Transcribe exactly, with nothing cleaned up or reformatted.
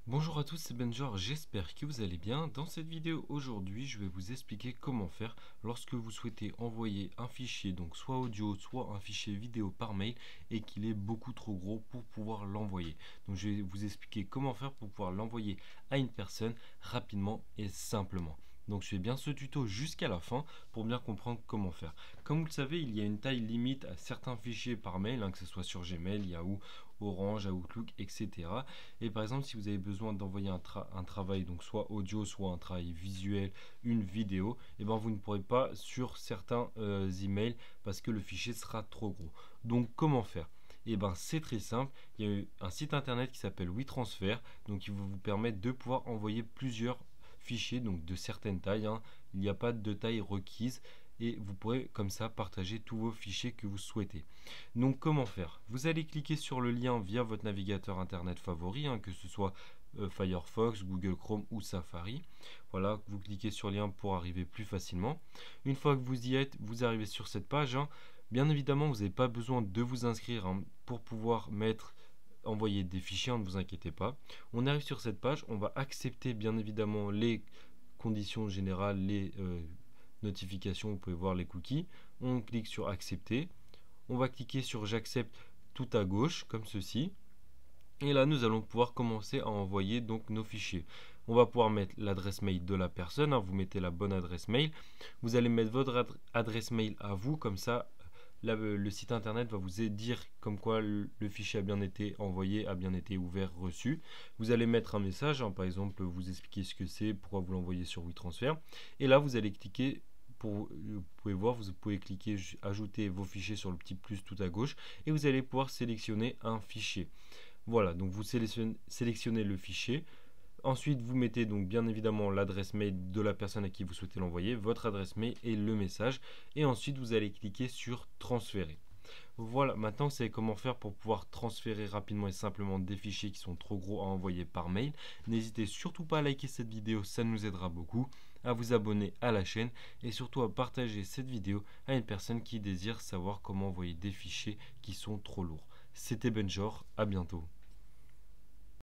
Bonjour à tous, c'est Benjor, j'espère que vous allez bien. Dans cette vidéo aujourd'hui, je vais vous expliquer comment faire lorsque vous souhaitez envoyer un fichier, donc soit audio, soit un fichier vidéo par mail et qu'il est beaucoup trop gros pour pouvoir l'envoyer. Donc je vais vous expliquer comment faire pour pouvoir l'envoyer à une personne rapidement et simplement. Donc je fais bien ce tuto jusqu'à la fin pour bien comprendre comment faire. Comme vous le savez, il y a une taille limite à certains fichiers par mail, hein, que ce soit sur Gmail, Yahoo, Orange, Outlook, et cetera. Et par exemple, si vous avez besoin d'envoyer un, tra un travail, donc soit audio, soit un travail visuel, une vidéo, et ben vous ne pourrez pas sur certains euh, emails parce que le fichier sera trop gros. Donc comment faire? Et ben c'est très simple, il y a un site internet qui s'appelle WeTransfer, donc il va vous permettre de pouvoir envoyer plusieurs fichiers, donc de certaines tailles, hein. Il n'y a pas de taille requise et vous pourrez comme ça partager tous vos fichiers que vous souhaitez. Donc comment faire? Vous allez cliquer sur le lien via votre navigateur internet favori, hein, que ce soit euh, Firefox, Google Chrome ou Safari. Voilà, vous cliquez sur le lien pour arriver plus facilement. Une fois que vous y êtes, vous arrivez sur cette page, hein. Bien évidemment, vous n'avez pas besoin de vous inscrire, hein, pour pouvoir mettre envoyer des fichiers, hein, ne vous inquiétez pas. On arrive sur cette page, on va accepter bien évidemment les conditions générales, les euh, notifications, vous pouvez voir les cookies. On clique sur accepter. On va cliquer sur j'accepte tout à gauche comme ceci. Et là, nous allons pouvoir commencer à envoyer donc nos fichiers. On va pouvoir mettre l'adresse mail de la personne, hein, vous mettez la bonne adresse mail. Vous allez mettre votre adresse mail à vous, comme ça là, le site internet va vous dire comme quoi le, le fichier a bien été envoyé, a bien été ouvert, reçu. Vous allez mettre un message, hein, par exemple vous expliquer ce que c'est, pourquoi vous l'envoyez sur WeTransfer. Et là, vous allez cliquer. Pour, vous pouvez voir, vous pouvez cliquer ajouter vos fichiers sur le petit plus tout à gauche et vous allez pouvoir sélectionner un fichier. Voilà, donc vous sélectionnez, sélectionnez le fichier. Ensuite, vous mettez donc bien évidemment l'adresse mail de la personne à qui vous souhaitez l'envoyer, votre adresse mail et le message. Et ensuite, vous allez cliquer sur transférer. Voilà, maintenant vous savez comment faire pour pouvoir transférer rapidement et simplement des fichiers qui sont trop gros à envoyer par mail. N'hésitez surtout pas à liker cette vidéo, ça nous aidera beaucoup, à vous abonner à la chaîne et surtout à partager cette vidéo à une personne qui désire savoir comment envoyer des fichiers qui sont trop lourds. C'était Benjor, à bientôt.